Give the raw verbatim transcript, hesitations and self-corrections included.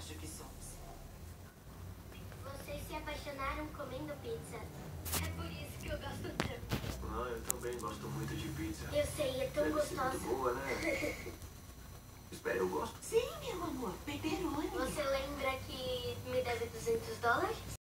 acho que somos. Vocês se apaixonaram comendo pizza. É por isso que eu gosto tanto. Ah, eu também gosto muito de pizza. Eu sei, é tão Deve ser gostosa. muito boa, né? Espera, eu gosto. Sim, meu amor. Pepperoni. Você lembra que me deve duzentos dólares?